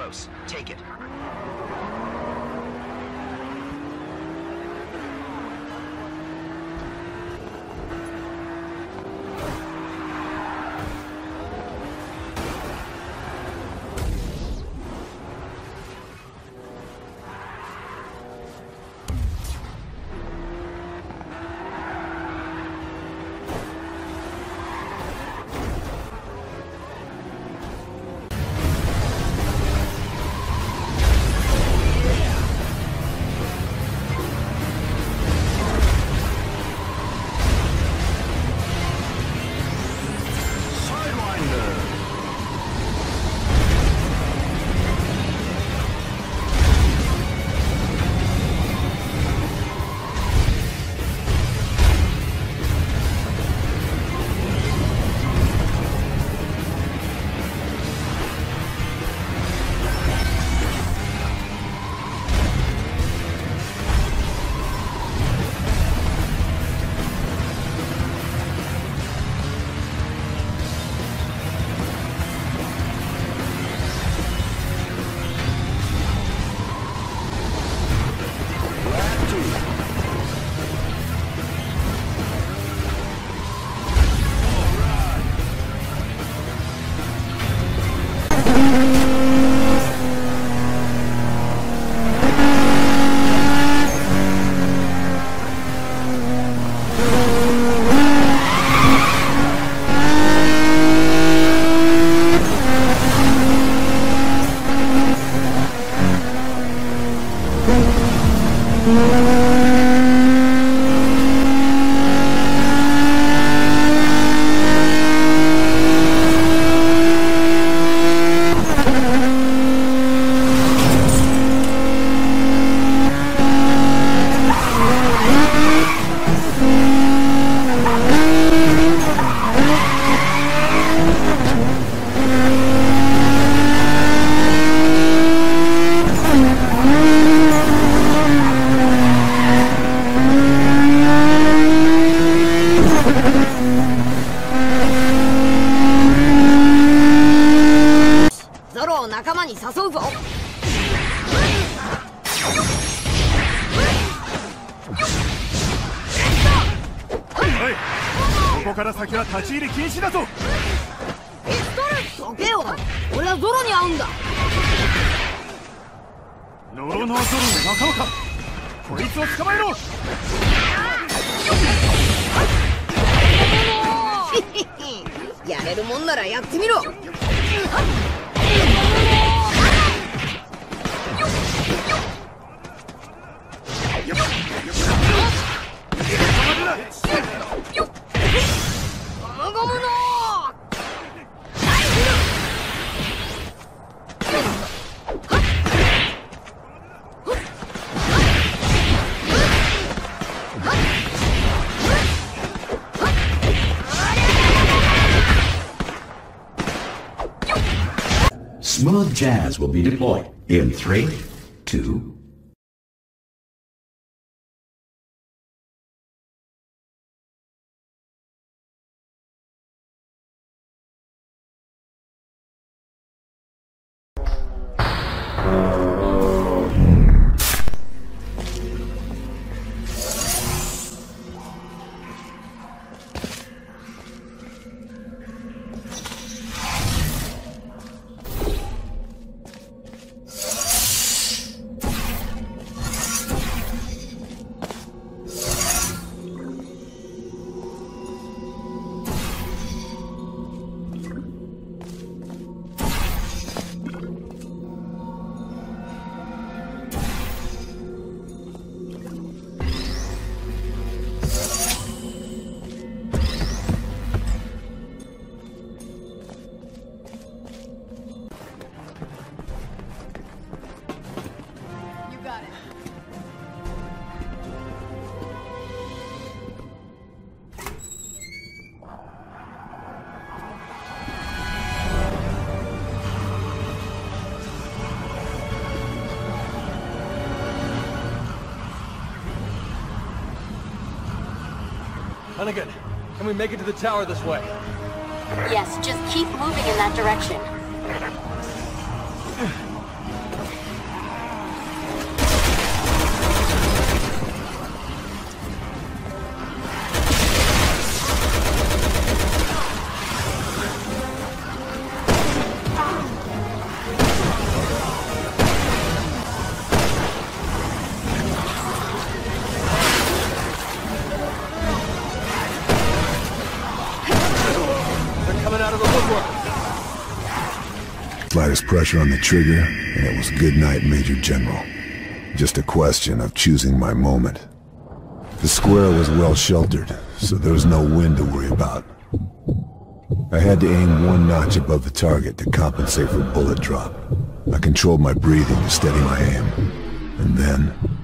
close. Take it. 仲間に誘うぞ。 はい、ここから先は立ち入り禁止だぞ。 ピストルどけよ、俺はゾロに会うんだ。 ノロノアゾロの仲間か。こいつを捕まえろ。 やれるもんならやってみろ。 Smooth Jazz will be deployed in 3, 2, Hunnigan, can we make it to the tower this way? Yes, just keep moving in that direction. less pressure on the trigger, and it was good night, Major General. Just a question of choosing my moment. The square was well sheltered, so there was no wind to worry about. I had to aim one notch above the target to compensate for bullet drop. I controlled my breathing to steady my aim. And then,